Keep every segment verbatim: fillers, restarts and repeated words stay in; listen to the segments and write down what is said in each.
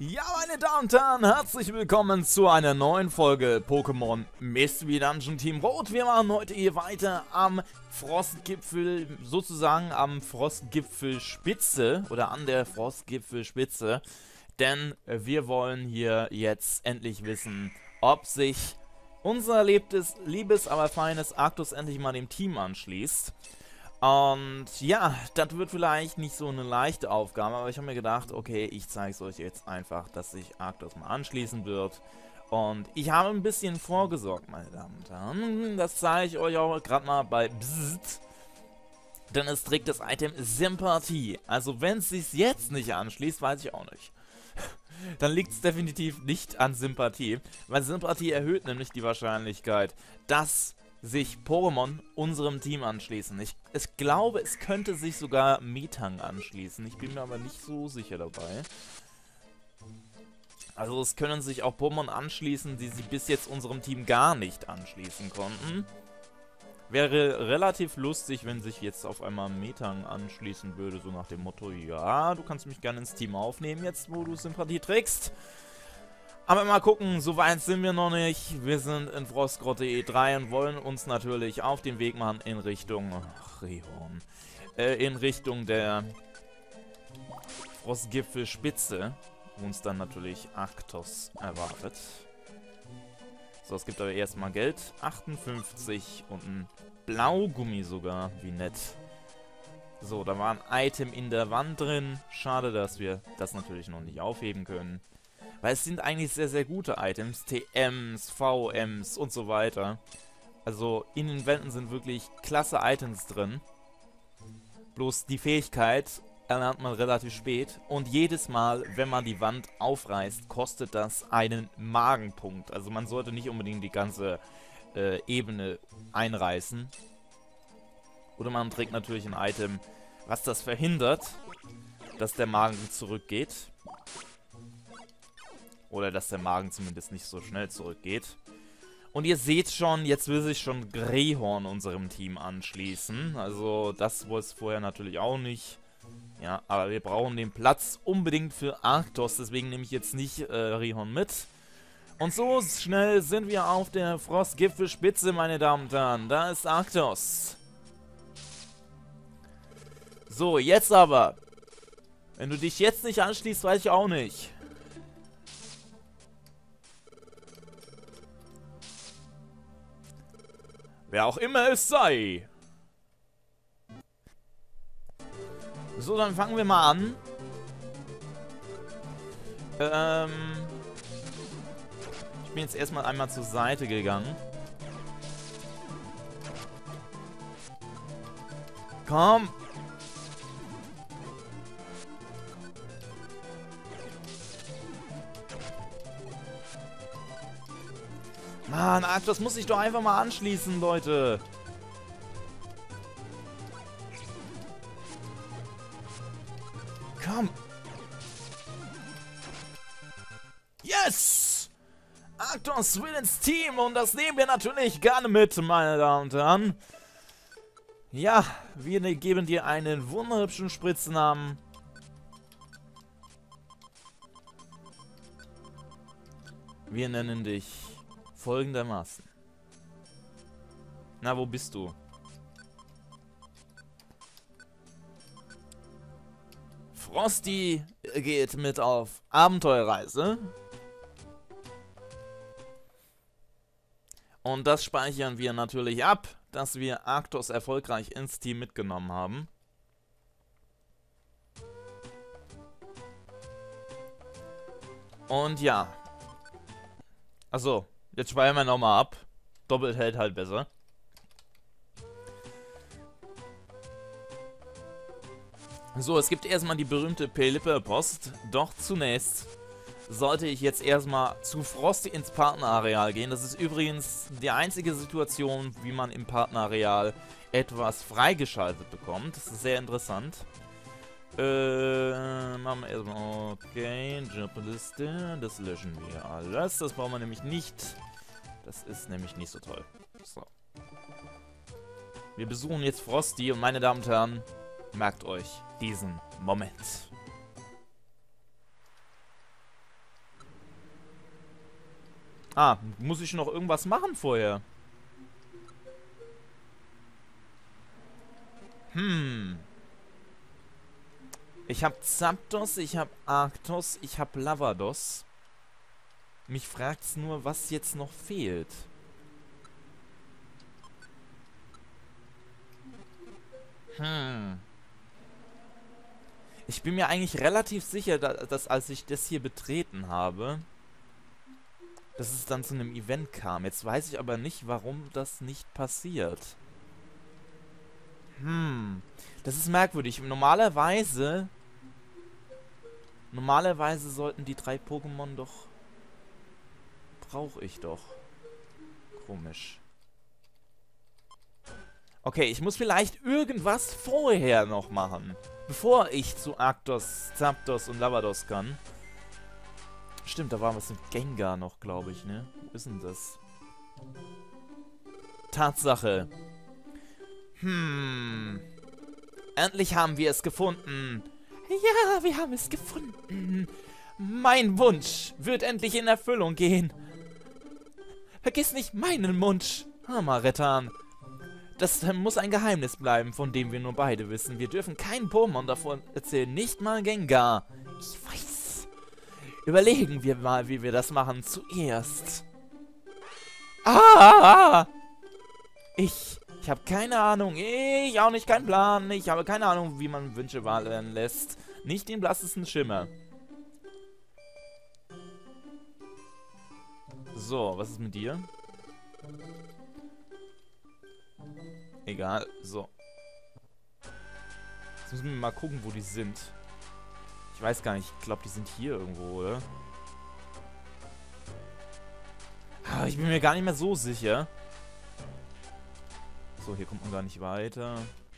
Ja, meine Damen und Herren, herzlich willkommen zu einer neuen Folge Pokémon Mystery Dungeon Team Rot. Wir machen heute hier weiter am Frostgipfel, sozusagen am Frostgipfelspitze oder an der Frostgipfelspitze. Denn wir wollen hier jetzt endlich wissen, ob sich unser liebes, liebes aber feines Arctos endlich mal dem Team anschließt. Und ja, das wird vielleicht nicht so eine leichte Aufgabe, aber ich habe mir gedacht, okay, ich zeige es euch jetzt einfach, dass sich Arctos mal anschließen wird. Und ich habe ein bisschen vorgesorgt, meine Damen und Herren. Das zeige ich euch auch gerade mal bei Bzzzt. Denn es trägt das Item Sympathie. Also wenn es sich jetzt nicht anschließt, weiß ich auch nicht. Dann liegt es definitiv nicht an Sympathie. Weil Sympathie erhöht nämlich die Wahrscheinlichkeit, dass sich Pokémon unserem Team anschließen. Ich, ich glaube, es könnte sich sogar Metang anschließen. Ich bin mir aber nicht so sicher dabei. Also es können sich auch Pokémon anschließen, die sich bis jetzt unserem Team gar nicht anschließen konnten. Wäre relativ lustig, wenn sich jetzt auf einmal Metang anschließen würde, so nach dem Motto, ja, du kannst mich gerne ins Team aufnehmen, jetzt wo du Sympathie trägst. Aber mal gucken, so weit sind wir noch nicht. Wir sind in Frostgrotte E drei und wollen uns natürlich auf den Weg machen in Richtung ach, Rehorn. Äh, in Richtung der Frostgipfelspitze, wo uns dann natürlich Arctos erwartet. So, es gibt aber erstmal Geld. achtundfünfzig und ein Blaugummi sogar. Wie nett. So, da war ein Item in der Wand drin. Schade, dass wir das natürlich noch nicht aufheben können. Weil es sind eigentlich sehr, sehr gute Items. T Ms, V Ms und so weiter. Also in den Wänden sind wirklich klasse Items drin. Bloß die Fähigkeit erlernt man relativ spät. Und jedes Mal, wenn man die Wand aufreißt, kostet das einen Magenpunkt. Also man sollte nicht unbedingt die ganze äh, Ebene einreißen. Oder man trägt natürlich ein Item, was das verhindert, dass der Magen zurückgeht. Oder dass der Magen zumindest nicht so schnell zurückgeht. Und ihr seht schon, jetzt will sich schon Grehorn unserem Team anschließen. Also das wollte es vorher natürlich auch nicht. Ja, aber wir brauchen den Platz unbedingt für Arctos. Deswegen nehme ich jetzt nicht äh, Rehorn mit. Und so schnell sind wir auf der Frostgipfelspitze, meine Damen und Herren. Da ist Arctos. So, jetzt aber. Wenn du dich jetzt nicht anschließt, weiß ich auch nicht. Wer auch immer es sei. So, dann fangen wir mal an. Ähm... Ich bin jetzt erstmal einmal zur Seite gegangen. Komm! Mann, Arctos muss sich doch einfach mal anschließen, Leute. Komm. Yes! Arctos will ins Team und das nehmen wir natürlich gerne mit, meine Damen und Herren. Ja, wir geben dir einen wunderhübschen Spitznamen. Wir nennen dich folgendermaßen. Na, wo bist du? Frosty geht mit auf Abenteuerreise. Und das speichern wir natürlich ab, dass wir Arctos erfolgreich ins Team mitgenommen haben. Und ja. Achso. Jetzt speichern wir nochmal ab. Doppelt hält halt besser. So, es gibt erstmal die berühmte Pelipper-Post. Doch zunächst sollte ich jetzt erstmal zu Frosty ins Partnerareal gehen. Das ist übrigens die einzige Situation, wie man im Partnerareal etwas freigeschaltet bekommt. Das ist sehr interessant. Äh, machen wir erstmal, okay, Jobliste, das löschen wir alles, das brauchen wir nämlich nicht, das ist nämlich nicht so toll. So. Wir besuchen jetzt Frosty und meine Damen und Herren, merkt euch diesen Moment. Ah, muss ich noch irgendwas machen vorher? Hm. Ich habe Zapdos, ich habe Arctos, ich habe Lavados. Mich fragt's nur, was jetzt noch fehlt. Hm. Ich bin mir eigentlich relativ sicher, dass, dass als ich das hier betreten habe, dass es dann zu einem Event kam. Jetzt weiß ich aber nicht, warum das nicht passiert. Hm. Das ist merkwürdig. Normalerweise... Normalerweise sollten die drei Pokémon doch... Brauche ich doch. Komisch. Okay, ich muss vielleicht irgendwas vorher noch machen. Bevor ich zu Arctos, Zapdos und Lavados kann. Stimmt, da war was mit Gengar noch, glaube ich, ne? Wo ist denn das? Tatsache. Hm. Endlich haben wir es gefunden. Ja, wir haben es gefunden. Mein Wunsch wird endlich in Erfüllung gehen. Vergiss nicht meinen Wunsch, Hamarettan. Das muss ein Geheimnis bleiben, von dem wir nur beide wissen. Wir dürfen keinen Pokémon davon erzählen, nicht mal Gengar. Ich weiß. Überlegen wir mal, wie wir das machen. Zuerst. Ah! Ich, ich habe keine Ahnung. Ich auch nicht, keinen Plan. Ich habe keine Ahnung, wie man Wünsche wahren lässt. Nicht den blassesten Schimmer. So, was ist mit dir? Egal, so. Jetzt müssen wir mal gucken, wo die sind. Ich weiß gar nicht, ich glaube, die sind hier irgendwo, oder? Aber ich bin mir gar nicht mehr so sicher. So, hier kommt man gar nicht weiter.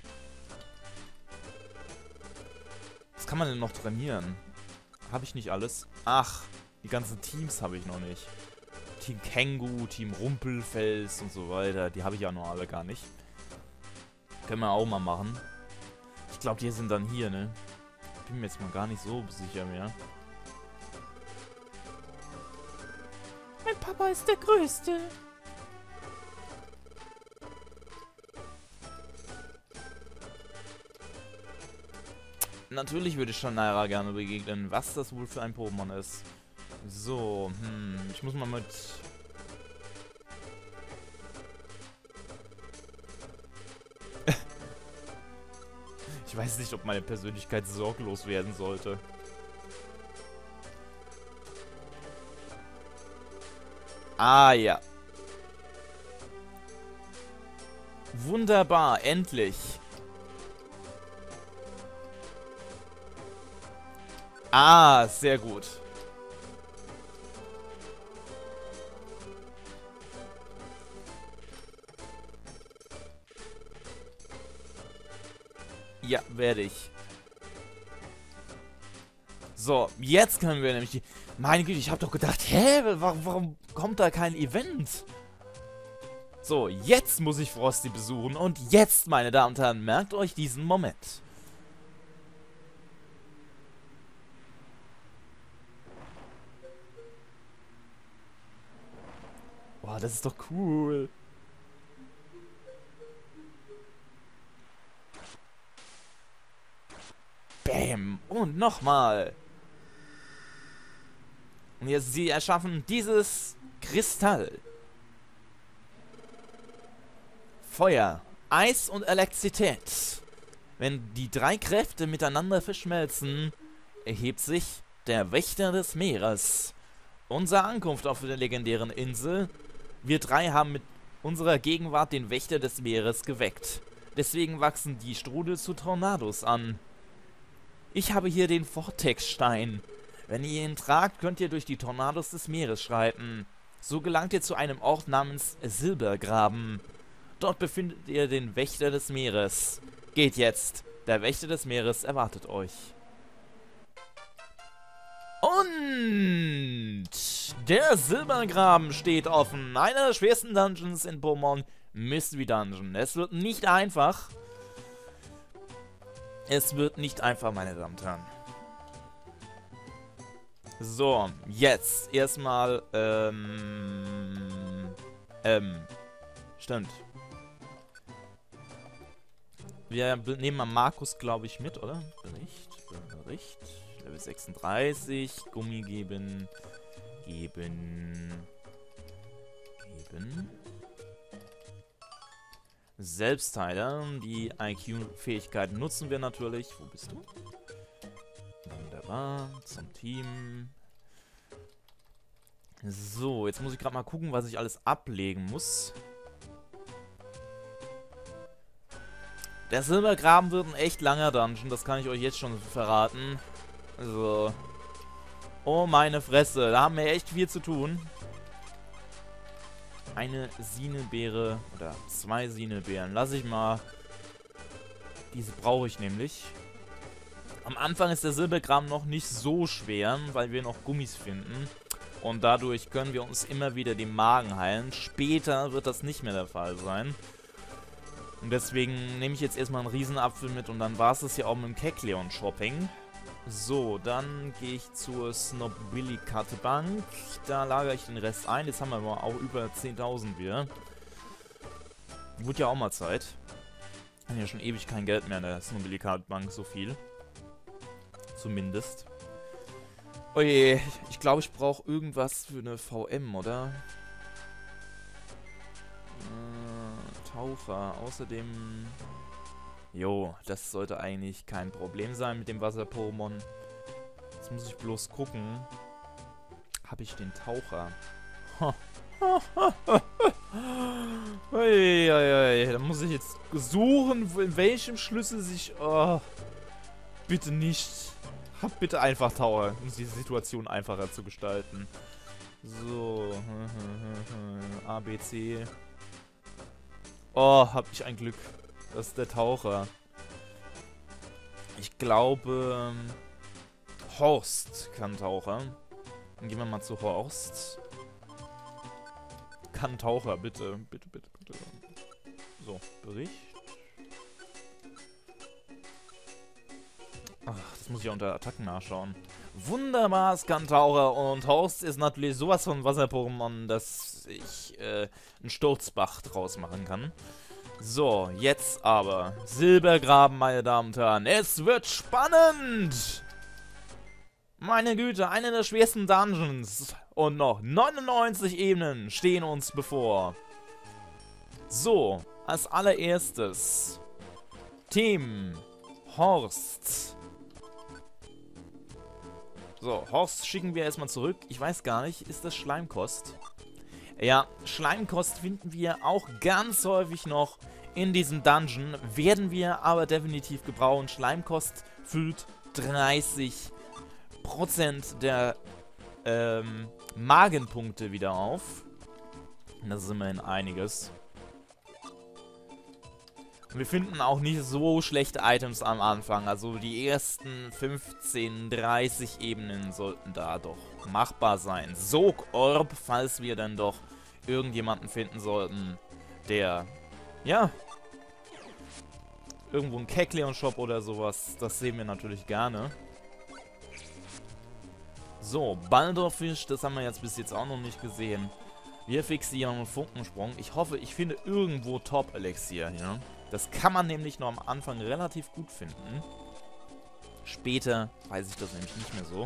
Was kann man denn noch trainieren? Habe ich nicht alles? Ach, die ganzen Teams habe ich noch nicht. Team Kengu, Team Rumpelfels und so weiter. Die habe ich ja noch alle gar nicht. Können wir auch mal machen. Ich glaube, die sind dann hier, ne? Bin mir jetzt mal gar nicht so sicher mehr. Mein Papa ist der Größte. Natürlich würde ich schon Naira gerne begegnen, was das wohl für ein Pokémon ist. So, hm, ich muss mal mit... Ich weiß nicht, ob meine Persönlichkeit sorglos werden sollte. Ah, ja. Wunderbar, endlich. Ah, sehr gut. Ja, werde ich. So, jetzt können wir nämlich die... Meine Güte, ich habe doch gedacht, hä, warum, warum kommt da kein Event? So, jetzt muss ich Frosty besuchen und jetzt, meine Damen und Herren, merkt euch diesen Moment. Boah, das ist doch cool. Bäm. Und nochmal. Und jetzt sie erschaffen dieses Kristall. Feuer, Eis und Elektrizität. Wenn die drei Kräfte miteinander verschmelzen, erhebt sich der Wächter des Meeres. Unsere Ankunft auf der legendären Insel. Wir drei haben mit unserer Gegenwart den Wächter des Meeres geweckt. Deswegen wachsen die Strudel zu Tornados an. Ich habe hier den Vortexstein. Wenn ihr ihn tragt, könnt ihr durch die Tornados des Meeres schreiten. So gelangt ihr zu einem Ort namens Silbergraben. Dort befindet ihr den Wächter des Meeres. Geht jetzt. Der Wächter des Meeres erwartet euch. Und der Silbergraben steht offen. Einer der schwersten Dungeons in Pokémon Mystery Dungeon. Es wird nicht einfach. Es wird nicht einfach, meine Damen und Herren. So, jetzt erstmal, ähm, ähm, stimmt. Wir nehmen mal Markus, glaube ich, mit, oder? Bericht, Bericht, Level sechsunddreißig, Gummi geben, geben, geben. Selbstheiler, die I Q-Fähigkeiten nutzen wir natürlich. Wo bist du? Wunderbar, zum Team. So, jetzt muss ich gerade mal gucken, was ich alles ablegen muss. Der Silbergraben wird ein echt langer Dungeon, das kann ich euch jetzt schon verraten. Also, oh meine Fresse, da haben wir echt viel zu tun. Eine Sinebeere oder zwei Sinebeeren, lass ich mal. Diese brauche ich nämlich. Am Anfang ist der Silbergraben noch nicht so schwer, weil wir noch Gummis finden. Und dadurch können wir uns immer wieder den Magen heilen. Später wird das nicht mehr der Fall sein. Und deswegen nehme ich jetzt erstmal einen Riesenapfel mit und dann war es das ja auch mit dem Kekleon-Shopping. So, dann gehe ich zur Snobillikat-Bank. Da lagere ich den Rest ein. Jetzt haben wir aber auch über zehntausend wieder. Wurde ja auch mal Zeit. Wir haben ja schon ewig kein Geld mehr in der Snobillikat-Bank, so viel. Zumindest. Oh je, ich glaube, ich brauche irgendwas für eine V M, oder? Äh, Taucher. Außerdem... Jo, das sollte eigentlich kein Problem sein mit dem Wasser-Pokémon. Jetzt muss ich bloß gucken. Habe ich den Taucher? Uiuiui, da muss ich jetzt suchen, in welchem Schlüssel sich... Oh, bitte nicht. Hab bitte einfach Taucher, um die Situation einfacher zu gestalten. So. A, B, C. Oh, hab ich ein Glück. Das ist der Taucher. Ich glaube, Horst kann Taucher. Dann gehen wir mal zu Horst. Kann Taucher, bitte. Bitte, bitte, bitte. So, Bericht. Ach, das muss ich ja unter Attacken nachschauen. Wunderbar, es kann Taucher. Und Horst ist natürlich sowas von Wasser-Pokémon, dass ich äh, einen Sturzbach draus machen kann. So, jetzt aber Silbergraben, meine Damen und Herren. Es wird spannend! Meine Güte, eine der schwersten Dungeons. Und noch neunundneunzig Ebenen stehen uns bevor. So, als allererstes Team Horst. So, Horst schicken wir erstmal zurück. Ich weiß gar nicht, ist das Schleimkost? Ja, Schleimkost finden wir auch ganz häufig noch in diesem Dungeon. Werden wir aber definitiv gebrauchen. Schleimkost füllt dreißig Prozent der ähm, Magenpunkte wieder auf. Das ist immerhin einiges. Und wir finden auch nicht so schlechte Items am Anfang. Also die ersten fünfzehn, dreißig Ebenen sollten da doch machbar sein. Sog-Orb, falls wir dann doch irgendjemanden finden sollten, der, ja, irgendwo ein Kekleon-Shop oder sowas, das sehen wir natürlich gerne. So, Baldorfisch, das haben wir jetzt bis jetzt auch noch nicht gesehen. Wir fixieren einen Funkensprung. Ich hoffe, ich finde irgendwo Top-Elixier hier. Das kann man nämlich noch am Anfang relativ gut finden. Später weiß ich das nämlich nicht mehr so.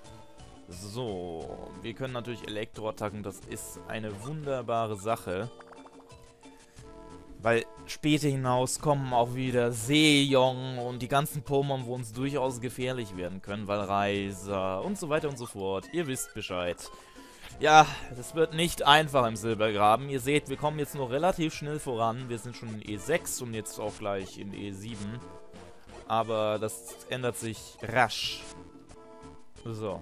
So, wir können natürlich Elektroattacken, das ist eine wunderbare Sache. Weil später hinaus kommen auch wieder Seejong und die ganzen Pokémon, wo uns durchaus gefährlich werden können, weil Reiser und so weiter und so fort. Ihr wisst Bescheid. Ja, das wird nicht einfach im Silbergraben. Ihr seht, wir kommen jetzt noch relativ schnell voran. Wir sind schon in E sechs und jetzt auch gleich in E sieben. Aber das ändert sich rasch. So.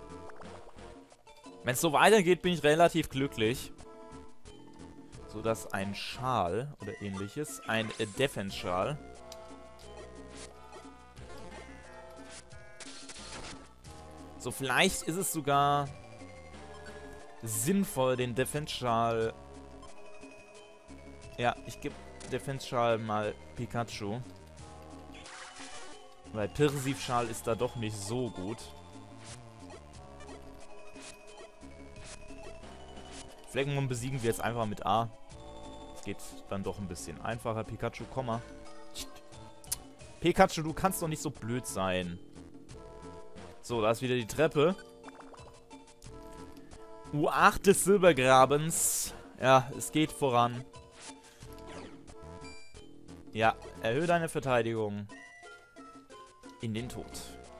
Wenn es so weitergeht, bin ich relativ glücklich. So dass ein Schal oder ähnliches, ein äh, Defense-Schal. So, vielleicht ist es sogar sinnvoll, den Defense-Schal... Ja, ich gebe Defense-Schal mal Pikachu. Weil Pirsif-Schal ist da doch nicht so gut. Fleckmon besiegen wir jetzt einfach mit A. Das geht dann doch ein bisschen einfacher. Pikachu, komm mal. Pikachu, du kannst doch nicht so blöd sein. So, da ist wieder die Treppe. U acht des Silbergrabens. Ja, es geht voran. Ja, erhöhe deine Verteidigung in den Tod.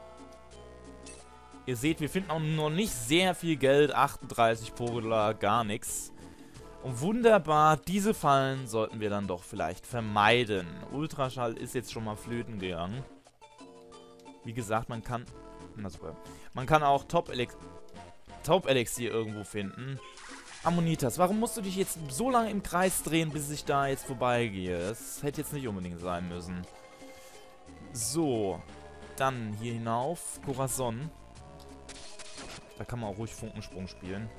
Ihr seht, wir finden auch noch nicht sehr viel Geld. achtunddreißig Pokédollar, gar nichts. Und wunderbar, diese Fallen sollten wir dann doch vielleicht vermeiden. Ultraschall ist jetzt schon mal flöten gegangen. Wie gesagt, man kann... Na super. Man kann auch Top-Elixier Top irgendwo finden. Ammonitas, warum musst du dich jetzt so lange im Kreis drehen, bis ich da jetzt vorbeigehe? Das hätte jetzt nicht unbedingt sein müssen. So. Dann hier hinauf. Corazon. Da kann man auch ruhig Funkensprung spielen.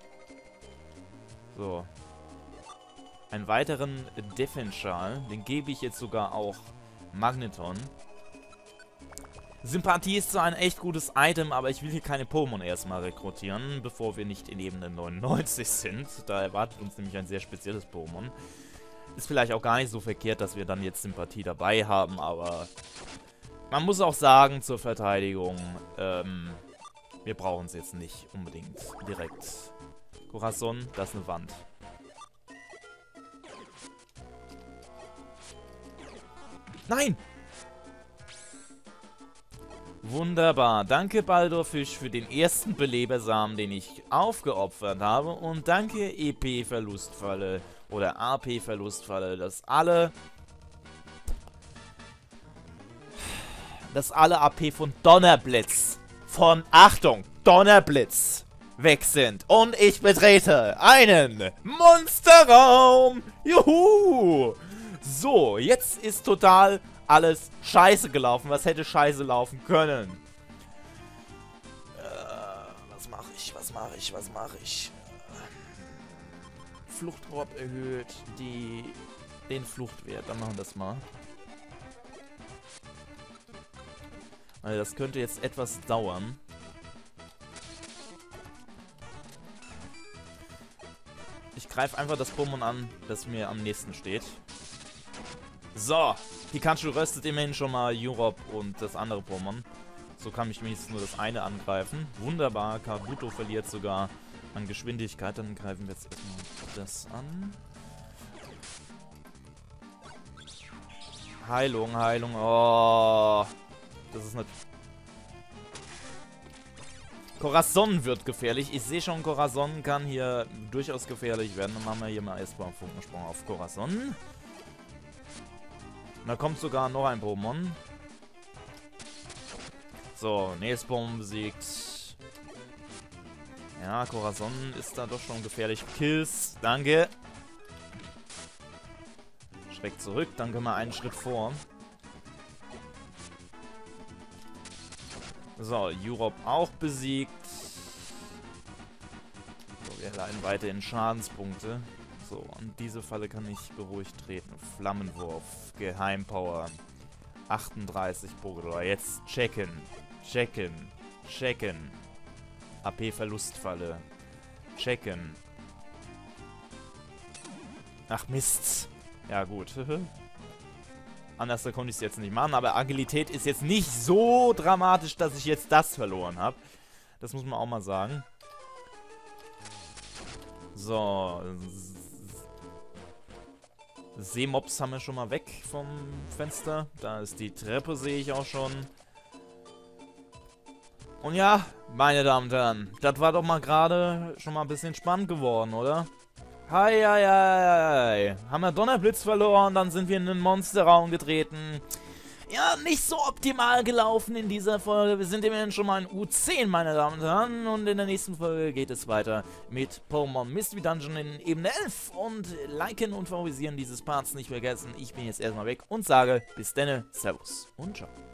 So. Einen weiteren Defenschal. Den gebe ich jetzt sogar auch Magneton. Sympathie ist zwar ein echt gutes Item, aber ich will hier keine Pokémon erstmal rekrutieren, bevor wir nicht in Ebene neunundneunzig sind. Da erwartet uns nämlich ein sehr spezielles Pokémon. Ist vielleicht auch gar nicht so verkehrt, dass wir dann jetzt Sympathie dabei haben, aber man muss auch sagen zur Verteidigung, ähm, wir brauchen es jetzt nicht unbedingt direkt. Corazon, das ist eine Wand. Nein! Wunderbar. Danke, Baldorfisch, für den ersten Belebersamen, den ich aufgeopfert habe. Und danke, E P-Verlustfalle oder A P-Verlustfalle, dass alle... dass alle A P von Donnerblitz, von, Achtung, Donnerblitz, weg sind. Und ich betrete einen Monsterraum. Juhu! So, jetzt ist total... alles scheiße gelaufen. Was hätte scheiße laufen können? Äh, was mache ich? Was mache ich? Was mache ich? Fluchtrop erhöht die, den Fluchtwert. Dann machen wir das mal. Also das könnte jetzt etwas dauern. Ich greife einfach das Pokémon an, das mir am nächsten steht. So, Pikachu röstet immerhin schon mal Europe und das andere Pokémon. So kann ich wenigstens nur das eine angreifen. Wunderbar, Kabuto verliert sogar an Geschwindigkeit. Dann greifen wir jetzt erstmal das an. Heilung, Heilung. Oh, das ist eine... Corazon wird gefährlich. Ich sehe schon, Corazon kann hier durchaus gefährlich werden. Dann machen wir hier mal erstmal einen Funkensprung auf Corazon. Und da kommt sogar noch ein Pokémon. So, Nailsbaum besiegt. Ja, Corazon ist da doch schon gefährlich. Kills, danke. Schreckt zurück, dann können wir einen Schritt vor. So, Europe auch besiegt. So, wir leiten weiterhin Schadenspunkte. So, und diese Falle kann ich beruhigt treten. Flammenwurf, Geheimpower, achtunddreißig Pokédollar. Jetzt checken, checken, checken. A P-Verlustfalle, checken. Ach Mist. Ja gut. Anders konnte ich es jetzt nicht machen, aber Agilität ist jetzt nicht so dramatisch, dass ich jetzt das verloren habe. Das muss man auch mal sagen. So, Seemobs haben wir schon mal weg vom Fenster. Da ist die Treppe, sehe ich auch schon. Und ja, meine Damen und Herren, das war doch mal gerade schon mal ein bisschen spannend geworden, oder? Hi, hi, hi. Haben wir Donnerblitz verloren, dann sind wir in den Monsterraum getreten. Ja, nicht so optimal gelaufen in dieser Folge. Wir sind immerhin schon mal in U zehn, meine Damen und Herren. Und in der nächsten Folge geht es weiter mit Pokémon Mystery Dungeon in Ebene elf. Und liken und favorisieren dieses Parts nicht vergessen. Ich bin jetzt erstmal weg und sage bis denne, Servus und ciao.